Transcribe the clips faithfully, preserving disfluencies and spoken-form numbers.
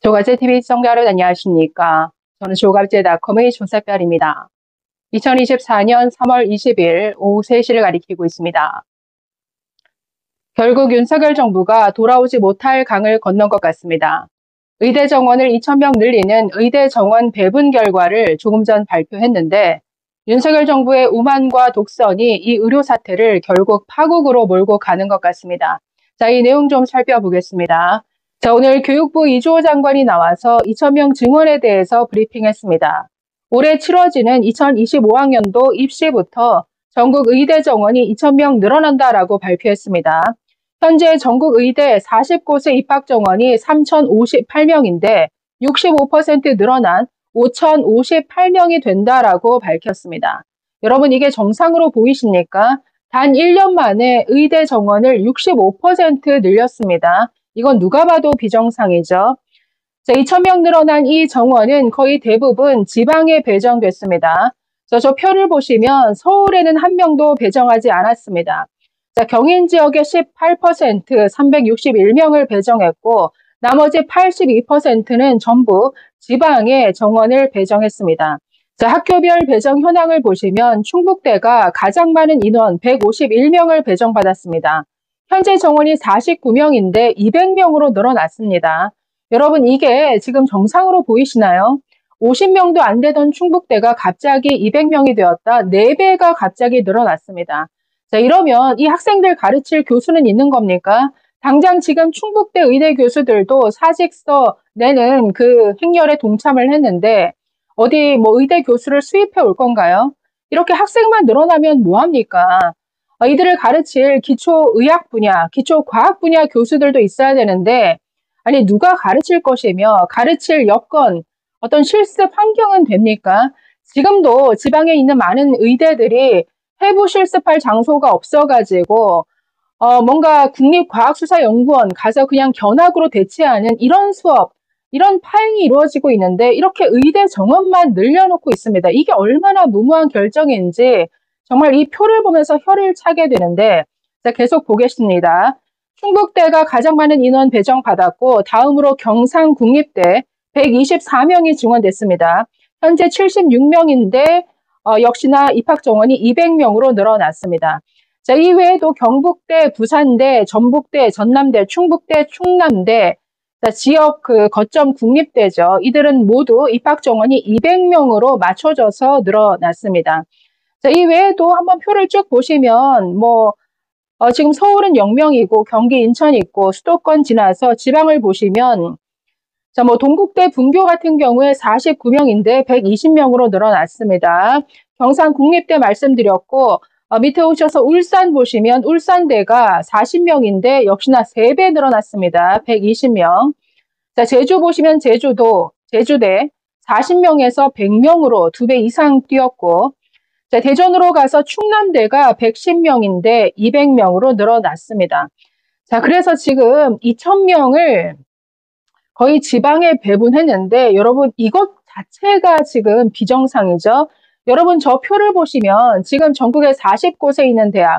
조갑제티비 시청자 여러분 안녕하십니까. 저는 조갑제닷컴의 조사별입니다. 이천이십사년 삼월 이십일 오후 세 시를 가리키고 있습니다. 결국 윤석열 정부가 돌아오지 못할 강을 건넌 것 같습니다. 의대 정원을 이천 명 늘리는 의대 정원 배분 결과를 조금 전 발표했는데 윤석열 정부의 오만과 독선이 이 의료 사태를 결국 파국으로 몰고 가는 것 같습니다. 자, 이 내용 좀 살펴보겠습니다. 자, 오늘 교육부 이주호 장관이 나와서 이천 명 증원에 대해서 브리핑했습니다. 올해 치러지는 이천이십오학년도 입시부터 전국 의대 정원이 이천 명 늘어난다라고 발표했습니다. 현재 전국 의대 사십 곳의 입학 정원이 삼천오십팔 명인데 육십오 퍼센트 늘어난 오천오십팔 명이 된다라고 밝혔습니다. 여러분 이게 정상으로 보이십니까? 단 일 년 만에 의대 정원을 육십오 퍼센트 늘렸습니다. 이건 누가 봐도 비정상이죠. 자, 이천 명 늘어난 이 정원은 거의 대부분 지방에 배정됐습니다. 자, 저 표를 보시면 서울에는 한 명도 배정하지 않았습니다. 자, 경인 지역에 십팔 퍼센트 삼백육십일 명을 배정했고 나머지 팔십이 퍼센트는 전부 지방에 정원을 배정했습니다. 자, 학교별 배정 현황을 보시면 충북대가 가장 많은 인원 백오십일 명을 배정받았습니다. 현재 정원이 사십구 명인데 이백 명으로 늘어났습니다. 여러분 이게 지금 정상으로 보이시나요? 오십 명도 안 되던 충북대가 갑자기 이백 명이 되었다. 네 배가 갑자기 늘어났습니다. 자, 이러면 이 학생들 가르칠 교수는 있는 겁니까? 당장 지금 충북대 의대 교수들도 사직서 내는 그 행렬에 동참을 했는데 어디 뭐 의대 교수를 수입해 올 건가요? 이렇게 학생만 늘어나면 뭐합니까? 이들을 가르칠 기초의학 분야, 기초과학 분야 교수들도 있어야 되는데 아니 누가 가르칠 것이며 가르칠 여건, 어떤 실습 환경은 됩니까? 지금도 지방에 있는 많은 의대들이 해부 실습할 장소가 없어가지고 어, 뭔가 국립과학수사연구원 가서 그냥 견학으로 대체하는 이런 수업, 이런 파행이 이루어지고 있는데 이렇게 의대 정원만 늘려놓고 있습니다. 이게 얼마나 무모한 결정인지 정말 이 표를 보면서 혀를 차게 되는데 자, 계속 보겠습니다. 충북대가 가장 많은 인원 배정받았고 다음으로 경상국립대 백이십사 명이 증원됐습니다. 현재 칠십육 명인데 어, 역시나 입학 정원이 이백 명으로 늘어났습니다. 자, 이외에도 경북대, 부산대, 전북대, 전남대, 충북대, 충남대, 자, 지역 그 거점 국립대죠. 이들은 모두 입학 정원이 이백 명으로 맞춰져서 늘어났습니다. 자, 이외에도 한번 표를 쭉 보시면 뭐 어, 지금 서울은 영 명이고 경기, 인천이 있고 수도권 지나서 지방을 보시면 자, 뭐 동국대, 분교 같은 경우에 사십구 명인데 백이십 명으로 늘어났습니다. 경상국립대 말씀드렸고 어, 밑에 오셔서 울산 보시면 울산대가 사십 명인데 역시나 세 배 늘어났습니다. 백이십 명. 자, 제주 보시면 제주도, 제주대 사십 명에서 백 명으로 두 배 이상 뛰었고 자, 대전으로 가서 충남대가 백십 명인데 이백 명으로 늘어났습니다. 자, 그래서 지금 이천 명을 거의 지방에 배분했는데 여러분 이것 자체가 지금 비정상이죠. 여러분 저 표를 보시면 지금 전국에 사십 곳에 있는 대학,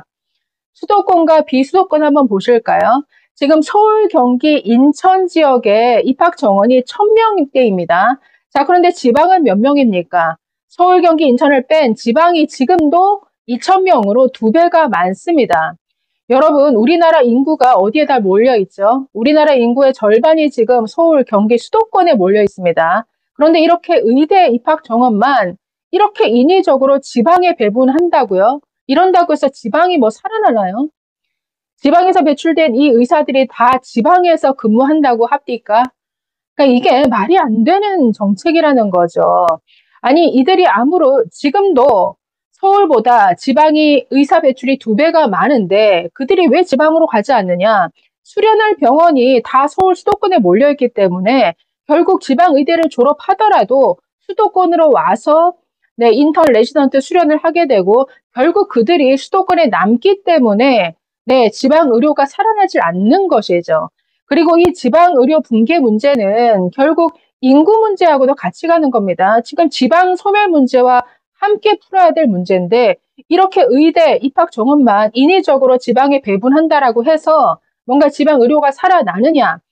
수도권과 비수도권 한번 보실까요? 지금 서울, 경기, 인천 지역에 입학 정원이 천 명대입니다. 자, 그런데 지방은 몇 명입니까? 서울, 경기, 인천을 뺀 지방이 지금도 이천 명으로 두 배가 많습니다. 여러분 우리나라 인구가 어디에다 몰려있죠? 우리나라 인구의 절반이 지금 서울, 경기, 수도권에 몰려 있습니다. 그런데 이렇게 의대 입학 정원만 이렇게 인위적으로 지방에 배분한다고요? 이런다고 해서 지방이 뭐 살아나나요? 지방에서 배출된 이 의사들이 다 지방에서 근무한다고 합니까? 그러니까 이게 말이 안 되는 정책이라는 거죠. 아니 이들이 아무로 지금도 서울보다 지방이 의사 배출이 두 배가 많은데 그들이 왜 지방으로 가지 않느냐? 수련할 병원이 다 서울 수도권에 몰려있기 때문에 결국 지방 의대를 졸업하더라도 수도권으로 와서 네, 인턴 레지던트 수련을 하게 되고 결국 그들이 수도권에 남기 때문에 네, 지방 의료가 살아나질 않는 것이죠. 그리고 이 지방 의료 붕괴 문제는 결국 인구 문제하고도 같이 가는 겁니다. 지금 지방 소멸 문제와 함께 풀어야 될 문제인데 이렇게 의대 입학 정원만 인위적으로 지방에 배분한다라고 해서 뭔가 지방 의료가 살아나느냐?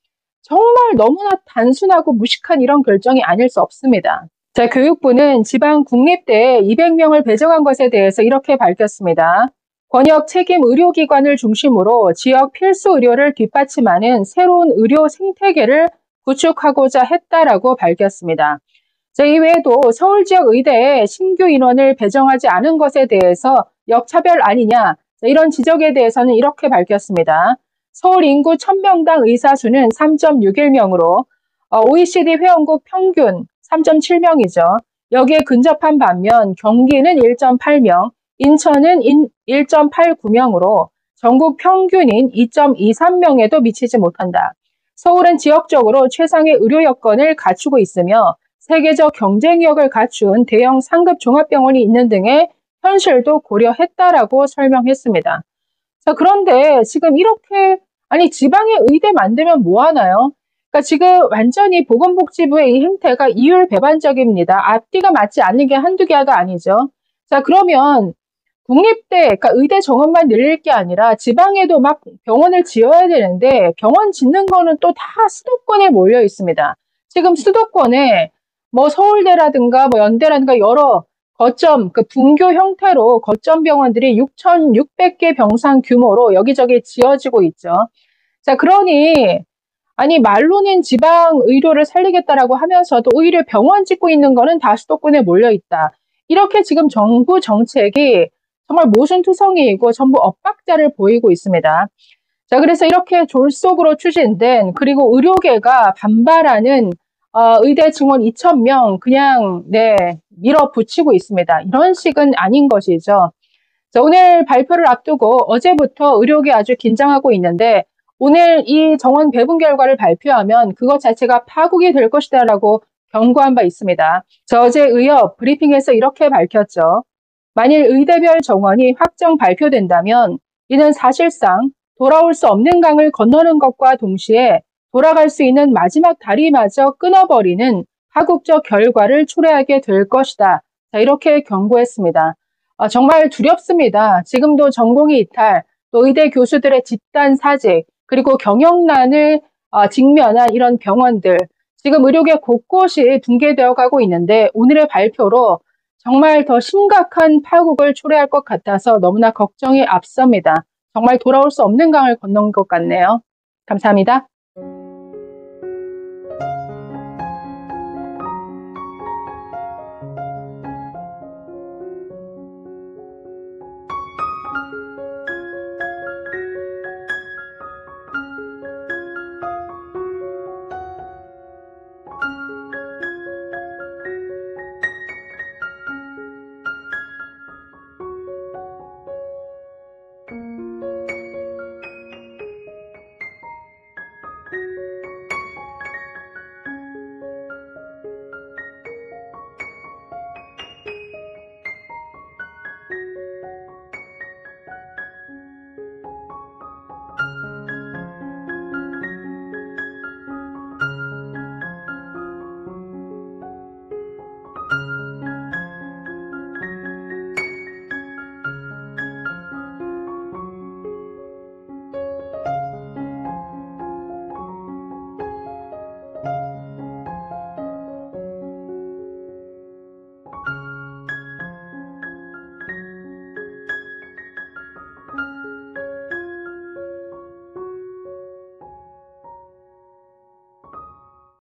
정말 너무나 단순하고 무식한 이런 결정이 아닐 수 없습니다. 자, 교육부는 지방 국립대에 이백 명을 배정한 것에 대해서 이렇게 밝혔습니다. 권역 책임 의료기관을 중심으로 지역 필수 의료를 뒷받침하는 새로운 의료 생태계를 구축하고자 했다라고 밝혔습니다. 자, 이외에도 서울 지역 의대에 신규 인원을 배정하지 않은 것에 대해서 역차별 아니냐, 자, 이런 지적에 대해서는 이렇게 밝혔습니다. 서울 인구 천 명당 의사 수는 삼 점 육일 명으로 오이시디 회원국 평균 삼 점 칠 명이죠. 여기에 근접한 반면 경기는 일 점 팔 명, 인천은 일 점 팔구 명으로 전국 평균인 이 점 이삼 명에도 미치지 못한다. 서울은 지역적으로 최상의 의료 여건을 갖추고 있으며 세계적 경쟁력을 갖춘 대형 상급 종합병원이 있는 등의 현실도 고려했다라고 설명했습니다. 자, 그런데 지금 이렇게 아니 지방에 의대 만들면 뭐 하나요? 그러니까 지금 완전히 보건복지부의 이 행태가 이율배반적입니다. 앞뒤가 맞지 않는 게 한두 개가 아니죠. 자, 그러면 국립대, 그러니까 의대 정원만 늘릴 게 아니라 지방에도 막 병원을 지어야 되는데 병원 짓는 거는 또 다 수도권에 몰려 있습니다. 지금 수도권에 뭐 서울대라든가 뭐 연대라든가 여러 거점, 그 분교 형태로 거점 병원들이 육천육백 개 병상 규모로 여기저기 지어지고 있죠. 자, 그러니 아니 말로는 지방 의료를 살리겠다라고 하면서도 오히려 병원 짓고 있는 거는 다 수도권에 몰려 있다. 이렇게 지금 정부 정책이 정말 모순투성이이고 전부 엇박자를 보이고 있습니다. 자, 그래서 이렇게 졸속으로 추진된 그리고 의료계가 반발하는 어, 의대 증원 이천 명 그냥 네 밀어붙이고 있습니다. 이런 식은 아닌 것이죠. 자, 오늘 발표를 앞두고 어제부터 의료계 아주 긴장하고 있는데 오늘 이 정원 배분 결과를 발표하면 그것 자체가 파국이 될 것이다라고 경고한 바 있습니다. 저 어제 의협 브리핑에서 이렇게 밝혔죠. 만일 의대별 정원이 확정 발표된다면 이는 사실상 돌아올 수 없는 강을 건너는 것과 동시에 돌아갈 수 있는 마지막 다리마저 끊어버리는 파국적 결과를 초래하게 될 것이다. 자, 이렇게 경고했습니다. 아, 정말 두렵습니다. 지금도 전공의 이탈, 또 의대 교수들의 집단 사직, 그리고 경영난을 어, 직면한 이런 병원들, 지금 의료계 곳곳이 붕괴되어 가고 있는데 오늘의 발표로 정말 더 심각한 파국을 초래할 것 같아서 너무나 걱정이 앞섭니다. 정말 돌아올 수 없는 강을 건넌 것 같네요. 감사합니다.